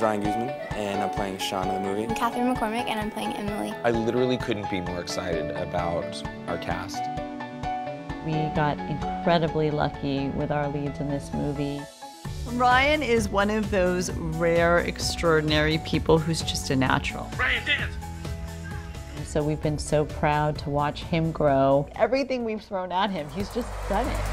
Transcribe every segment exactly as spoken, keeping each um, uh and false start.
Brian Guzman, and I'm playing Sean in the movie. I'm Catherine McCormick, and I'm playing Emily. I literally couldn't be more excited about our cast. We got incredibly lucky with our leads in this movie. Ryan is one of those rare, extraordinary people who's just a natural. Ryan, dance! So we've been so proud to watch him grow. Everything we've thrown at him, he's just done it.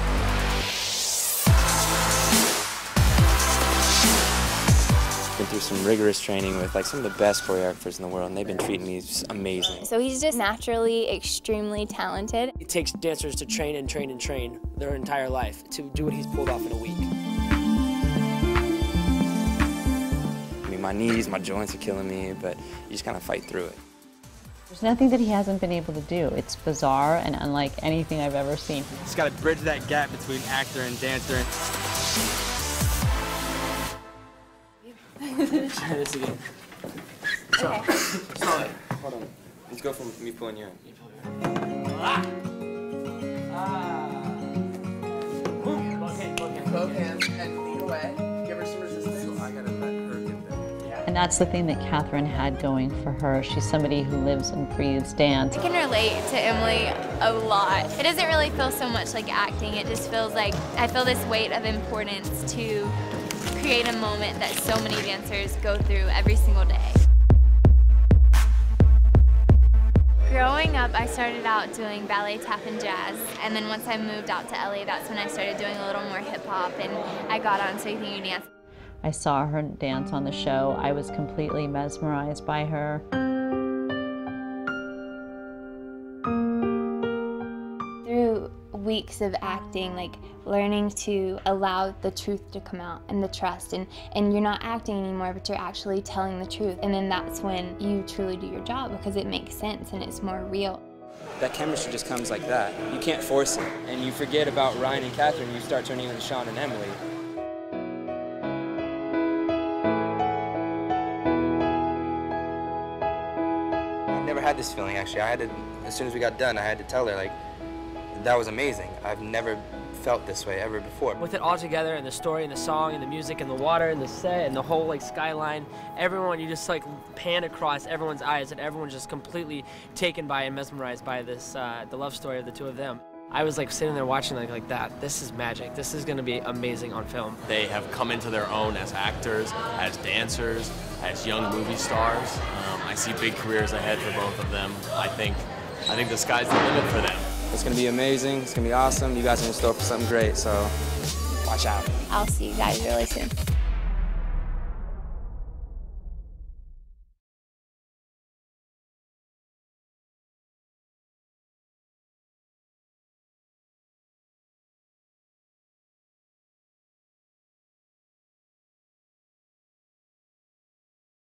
Been through some rigorous training with like some of the best choreographers in the world, and they've been treating me amazing. So he's just naturally extremely talented. It takes dancers to train and train and train their entire life to do what he's pulled off in a week. I mean, my knees, my joints are killing me, but you just kind of fight through it. There's nothing that he hasn't been able to do. It's bizarre and unlike anything I've ever seen. Just got to bridge that gap between actor and dancer. Try this again. Okay. Solid. Hold on. Let's go from me pulling you in. Ah. Ah. Both hands, both hands. Both hands and lean away. Give her some resistance. So I gotta let her get there. Yeah. And that's the thing that Catherine had going for her. She's somebody who lives and breathes dance. I can relate to Emily a lot. It doesn't really feel so much like acting. It just feels like I feel this weight of importance to create a moment that so many dancers go through every single day. Growing up, I started out doing ballet, tap, and jazz, and then once I moved out to L A, that's when I started doing a little more hip-hop, and I got on So You Think You Can Dance. I saw her dance on the show. I was completely mesmerized by her. Through weeks of acting, like learning to allow the truth to come out and the trust, and, and you're not acting anymore, but you're actually telling the truth. And then that's when you truly do your job because it makes sense and it's more real. That chemistry just comes like that. You can't force it. And you forget about Ryan and Catherine, you start turning into Sean and Emily. I've never had this feeling, actually. I had to, as soon as we got done, I had to tell her, like, that was amazing. I've never felt this way ever before. With it all together, and the story, and the song, and the music, and the water, and the set, and the whole like skyline, everyone, you just like pan across everyone's eyes, and everyone's just completely taken by and mesmerized by this, uh, the love story of the two of them. I was like sitting there watching like, like that. This is magic. This is gonna be amazing on film. They have come into their own as actors, as dancers, as young movie stars. Um, I see big careers ahead for both of them. I think, I think the sky's the limit for them. It's gonna be amazing. It's gonna be awesome. You guys are in store for something great, so watch out. I'll see you guys really soon.